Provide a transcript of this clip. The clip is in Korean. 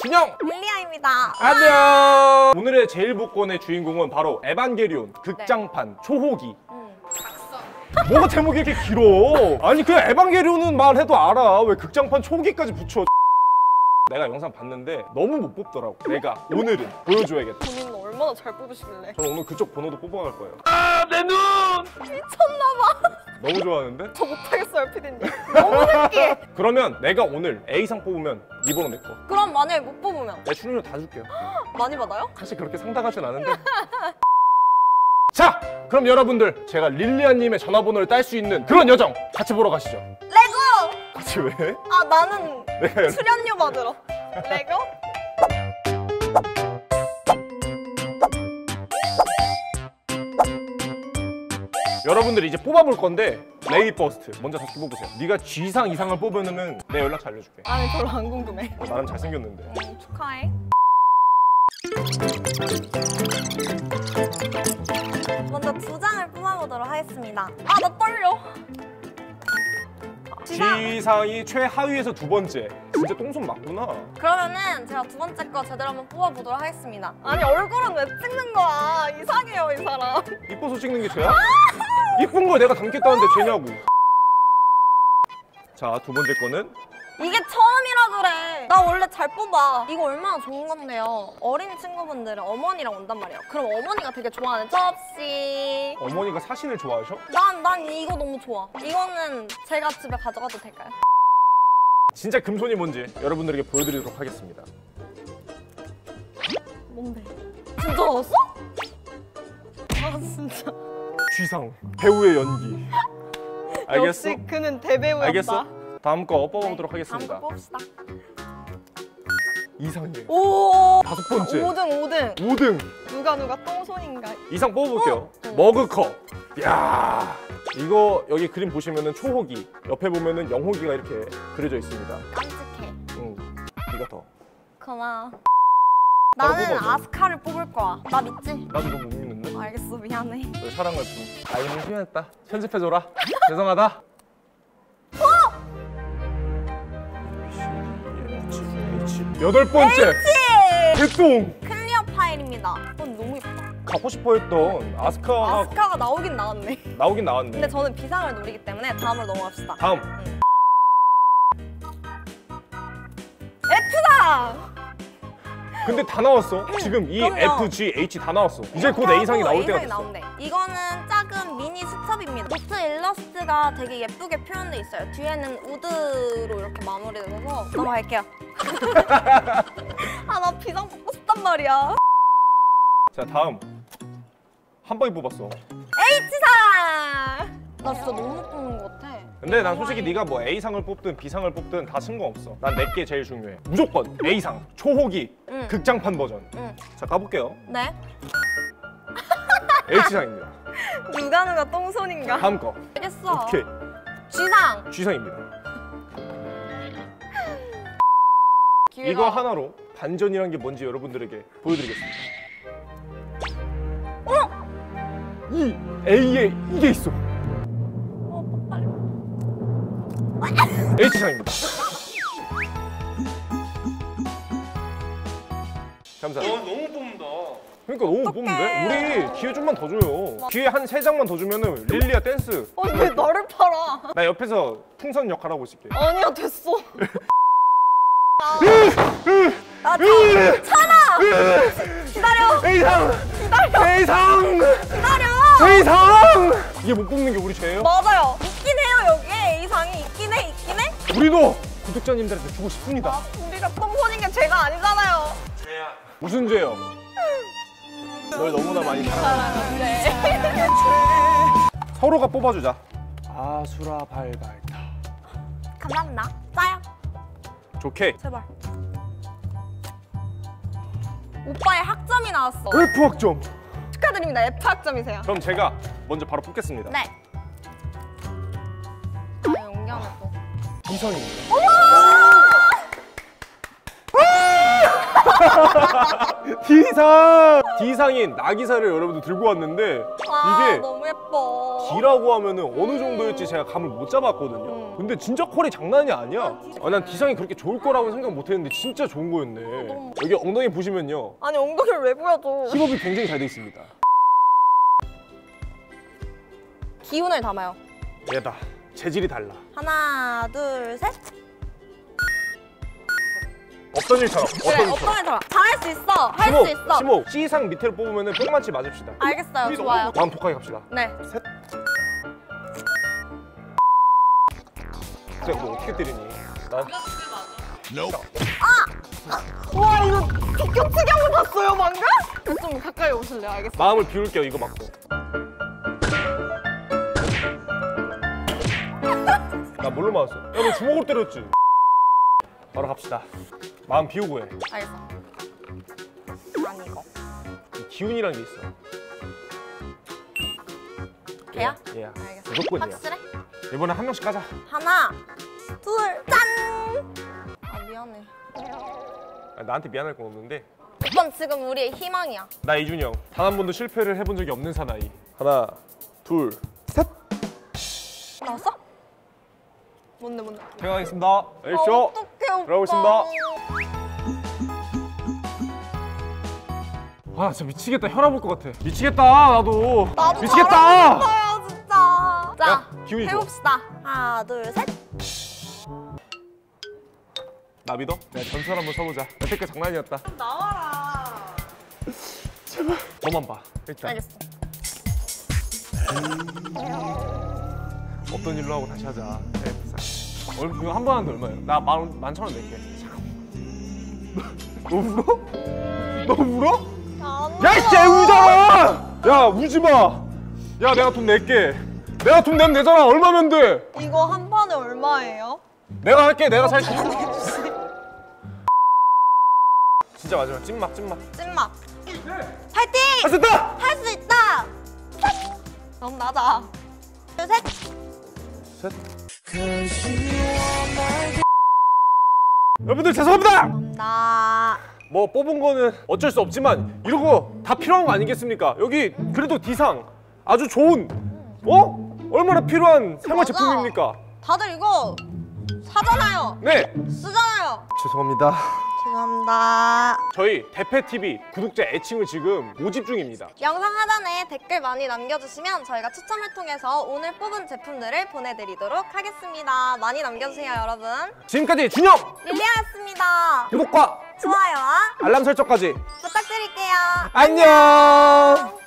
준영! 릴리아입니다. 안녕! 오늘의 제일복권의 주인공은 바로 에반게리온 극장판 초호기. 뭐가 제목이 이렇게 길어? 아니 그 에반게리온은 말해도 알아. 왜 극장판 초호기까지 붙여? 내가 영상 봤는데 너무 못 뽑더라고. 내가 오늘은 보여줘야겠다. 본인은 얼마나 잘 뽑으시길래? 저는 오늘 그쪽 번호도 뽑아갈 거예요. 아, 내 눈! 미쳤나봐. 너무 좋아하는데? 저 못하겠어요, 피디님. 너무 느끼해. 그러면 내가 오늘 A상 뽑으면 이 번호 내 거. 그럼 만약에 못 뽑으면 내 출연료 다 줄게요. 많이 받아요? 사실 그렇게 상당하진 않은데. 자, 그럼 여러분들 제가 릴리아님의 전화번호를 딸 수 있는 그런 여정 같이 보러 가시죠. 레고! 같이 왜? 아 나는 내가 출연료 받으러. 레고? 여러분들 이제 뽑아볼 건데 레이 버스트 먼저 다시 뽑으세요. 네가 G상 이상을 뽑으면 내 연락처 알려줄게. 아니 별로 안 궁금해. 나름 잘생겼는데. 축하해. 먼저 2장을 뽑아보도록 하겠습니다. 아 나 떨려. G상이 최하위에서 두 번째. 진짜 똥손 맞구나. 그러면은 제가 두 번째 거 제대로 한번 뽑아보도록 하겠습니다. 아니 얼굴은 왜 찍는 거야? 이상해요 이 사람. 이뻐서 찍는 게 죄야? 이쁜 걸 내가 담겠다는데 죄냐고. 자, 두 번째 거는 이게 처음이라 그래. 나 원래 잘 뽑아. 이거 얼마나 좋은 건데요. 어린 친구분들은 어머니랑 온단 말이에요. 그럼 어머니가 되게 좋아하는 접시. 어머니가 사신을 좋아하셔? 난 이거 너무 좋아. 이거는 제가 집에 가져가도 될까요? 진짜 금손이 뭔지 여러분들에게 보여드리도록 하겠습니다. 뭔데? 진짜 나왔어? 아 진짜. G상 배우의 연기. 알겠어? 역시 그는 대배우였다. 알겠어? 다음 거 뽑아보도록 네, 하겠습니다. 다음 거 뽑읍시다. 이상해. 오! 다섯 번째. 5등. 5등. 누가 똥손인가? 이상 뽑아볼게요. 머그컵. 야, 이거 여기 그림 보시면은 초호기, 옆에 보면은 영호기가 이렇게 그려져 있습니다. 깜찍해. 응, 네가 더. 고마워. 바로 나는 뽑아줘. 아스카를 뽑을 거야. 나 믿지? 나도 너무 못 믿는데? 알겠어, 미안해. 널 사랑할 뿐. 아이는 심했다. 편집해줘라. 죄송하다. 여덟 번째. 개똥. 클리어 파일입니다. 넌 너무 예쁘다. 갖고 싶어 했던 아스카가 아스카가 나오긴 나왔네. 나오긴 나왔네. 근데 저는 비상을 노리기 때문에 다음으로 넘어갑시다. 다음. F다! 근데 다 나왔어. 지금 E, 그럼요. F, G, H 다 나왔어. 이제 곧 A상이 나올 때가 됐어. 나온대. 이거는 작은 미니 수첩입니다. 노트 일러스트가 되게 예쁘게 표현돼 있어요. 뒤에는 우드로 이렇게 마무리돼서 넘어갈게요. 아, 나 비상 뽑고 싶단 말이야. 자, 다음. 한 방에 뽑았어. H상! 나 진짜 너무 뽑는 것 같아. 근데 난 솔직히 네가 뭐 A상을 뽑든 B상을 뽑든 다 상관없어. 난 내게 제일 중요해. 무조건 A상, 초호기, 응. 극장판 버전. 응. 자, 가볼게요. 네? H상입니다. 누가 똥손인가? 다음 거. 알겠어. 오케이. G상! G상입니다. 기회가... 이거 하나로 반전이란 게 뭔지 여러분들에게 보여드리겠습니다. 이 A에 이게 있어. 빨리. H상입니다. 감사합니다. 너무 뽑는다. 그러니까 너무 못 뽑는데? 우리 기회 좀만 더 줘요. 기회 한 3장만 더 주면은 릴리아 댄스. 왜 나를 팔아? 나 옆에서 풍선 역할하고 있을게. 아니야, 됐어. 아, 참아! 기다려! A상! 기다려! A상! 기다려! A상! 이게 못 뽑는 게 우리 죄예요? 맞아요. 있긴 해요, 여기에. A상이 있긴 해. 우리도 구독자님들한테 주고 싶습니다. 아, 우리가 똥손인 게 죄가 아니잖아요. 죄야. 무슨 죄요? 널 너무나 많이 사랑해. 사랑하는데. 서로가 뽑아주자. 아수라 발발타. 감사합니다. 짜요. 좋게. 제발. 오빠의 학점이 나왔어. F 학점. 축하드립니다. F 학점이세요. 그럼 제가 먼저 바로 뽑겠습니다. 네. 아, 용기하네 또. 이상입니다. D상인 나기사를 여러분들 들고 왔는데 와, 이게 너무 예뻐. D라고 하면은 어느 정도일지 제가 감을 못 잡았거든요. 근데 진짜 컬이 장난이 아니야. 난 D상이 그렇게 좋을 거라고 생각 못 했는데 진짜 좋은 거였네. 너무 여기 엉덩이 보시면요. 아니 엉덩이를 왜 보여줘? 힙업이 굉장히 잘 돼 있습니다. 기운을 담아요. 얘다. 재질이 달라. 하나, 둘, 셋. 없던 일처럼. 그래, 없던 일처럼. 어떤 애처럼 잘할 수 있어. 할 수 있어. 심호. C상 밑에를 뽑으면은 뿅만치 맞읍시다. 알겠어요. 좋아요. 다음 독하게 갑시다. 네. 셋. 그래, 너 어떻게 때리니? 난 와, 이거 격투기 한번 봤어요, 방금? 좀 가까이 오실래요? 알겠어요. 마음을 비울게요, 이거 맞고. 나 뭘로 맞았어? 야, 너 주먹으로 때렸지? 바로 갑시다. 마음 비우고 해. 알겠어. 아니 이거. 이 기운이라는 게 있어. 걔야? 얘야. 알겠어. 무조건이야. 확실해? 이번에 한 명씩 가자. 하나, 둘, 짠! 아 미안해. 나한테 미안할 건 없는데. 이건 지금 우리의 희망이야. 나 이준영. 단 한 번도 실패를 해본 적이 없는 사나이. 하나, 둘, 셋. 나왔어? 뭔데? 생각하겠습니다. 액션. 어떡해 오빠. 들어가겠습니다. 아, 진짜 미치겠다. 혈압 올 것 같아. 미치겠다, 나도. 나도 미치겠다. 잘하고 싶어요, 진짜. 자, 야, 기운이 좋아. 해봅시다. 하나, 둘, 셋. 나 믿어? 내가 전설 한번 써보자. 여태껏 장난이었다. 나와라. 제발. 너만 봐. 일단. 알겠어. 없던 일로 하고 다시 하자. 네, 이거 한 번 하는데 얼마예요? 나 11,000원 낼게. 너 울어? 너 울어? 안 야, 이씨, 울잖아! 야, 우지 마! 야, 내가 돈 낼게. 내가 돈 내면 되잖아. 얼마면 돼? 이거 한 판에 얼마예요? 내가 할게. 내가 살게. 진짜 마지막. 찐막. 찐막. 네. 파이팅! 할 수 있다! 할 수 있다! 너무 나자. 둘, 셋. 셋. 여러분들 죄송합니다! 나. 뭐 뽑은 거는 어쩔 수 없지만 이러고 다 필요한 거 아니겠습니까? 여기 그래도 D상 아주 좋은 얼마나 필요한 생활 맞아. 제품입니까? 다들 이거 사잖아요. 네! 쓰잖아요. 죄송합니다. 죄송합니다. 저희 대패TV 구독자 애칭을 지금 모집 중입니다. 영상 하단에 댓글 많이 남겨주시면 저희가 추첨을 통해서 오늘 뽑은 제품들을 보내드리도록 하겠습니다. 많이 남겨주세요, 여러분. 지금까지 준영! 릴리아였습니다. 구독과 좋아요와 알람 설정까지 부탁드릴게요. 안녕!